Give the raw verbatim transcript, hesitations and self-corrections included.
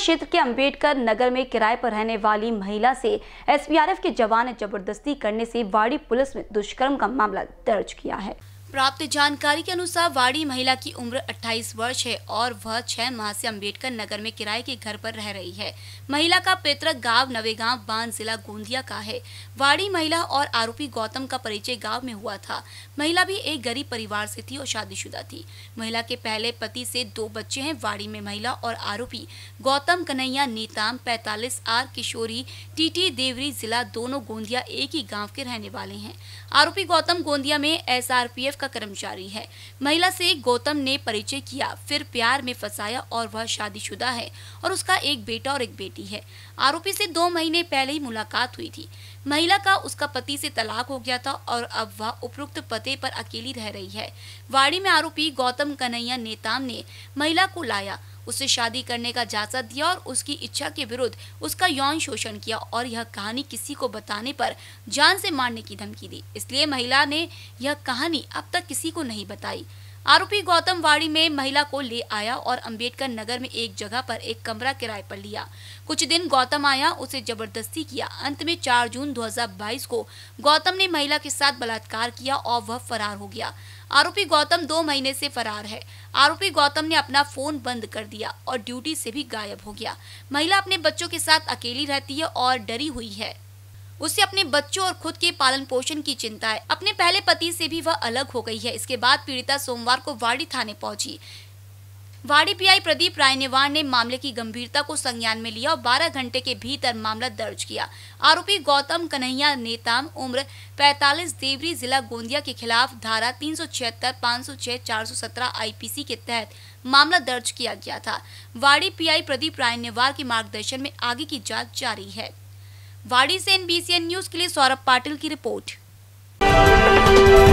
क्षेत्र के अंबेडकर नगर में किराए पर रहने वाली महिला से एसपीआरएफ के जवान ने जबरदस्ती करने से वाड़ी पुलिस में दुष्कर्म का मामला दर्ज किया है। प्राप्त जानकारी के अनुसार वाड़ी महिला की उम्र अट्ठाईस वर्ष है और वह छह माह से अंबेडकर नगर में किराए के घर पर रह रही है। महिला का पैतृक गांव नवेगांव बांध जिला गोंदिया का है। वाड़ी महिला और आरोपी गौतम का परिचय गांव में हुआ था। महिला भी एक गरीब परिवार से थी और शादीशुदा थी। महिला के पहले पति से दो बच्चे हैं। वाड़ी में महिला और आरोपी गौतम कन्हैया नेताम पैतालीस आर किशोरी टीटी देवरी जिला दोनों गोंदिया एक ही गाँव के रहने वाले हैं। आरोपी गौतम गोंदिया में एस आर पी एफ का कर्मचारी है। महिला से गौतम ने परिचय किया, फिर प्यार में फंसाया और वह शादीशुदा है और उसका एक बेटा और एक बेटी है। आरोपी से दो महीने पहले ही मुलाकात हुई थी। महिला का उसका पति से तलाक हो गया था और अब वह उपरोक्त पते पर अकेली रह रही है। वाड़ी में आरोपी गौतम कन्हैया नेताम ने महिला को लाया, उससे शादी करने का जायजा दिया और उसकी इच्छा के विरुद्ध उसका यौन शोषण किया और यह कहानी किसी को बताने पर जान से मारने की धमकी दी। इसलिए महिला ने यह कहानी अब तक किसी को नहीं बताई। आरोपी गौतम वाड़ी में महिला को ले आया और अंबेडकर नगर में एक जगह पर एक कमरा किराए पर लिया। कुछ दिन गौतम आया, उसे जबरदस्ती किया। अंत में चार जून दो हज़ार बाईस को गौतम ने महिला के साथ बलात्कार किया और वह फरार हो गया। आरोपी गौतम दो महीने से फरार है। आरोपी गौतम ने अपना फोन बंद कर दिया और ड्यूटी से भी गायब हो गया। महिला अपने बच्चों के साथ अकेली रहती है और डरी हुई है। उसे अपने बच्चों और खुद के पालन पोषण की चिंता है। अपने पहले पति से भी वह अलग हो गई है। इसके बाद पीड़िता सोमवार को वाड़ी थाने पहुंची। वाड़ी पीआई प्रदीप रायनेवार ने मामले की गंभीरता को संज्ञान में लिया और बारह घंटे के भीतर मामला दर्ज किया। आरोपी गौतम कन्हैया नेताम उम्र पैतालीस देवरी जिला गोंदिया के खिलाफ धारा तीन सौ छिहत्तर पाँच सौ छह चार सौ सत्रह आईपीसी के तहत मामला दर्ज किया गया था। वाड़ी पीआई प्रदीप रायनेवार के मार्गदर्शन में आगे की जाँच जारी है। वाड़ी से एनबीसीएन न्यूज के लिए सौरभ पाटिल की रिपोर्ट।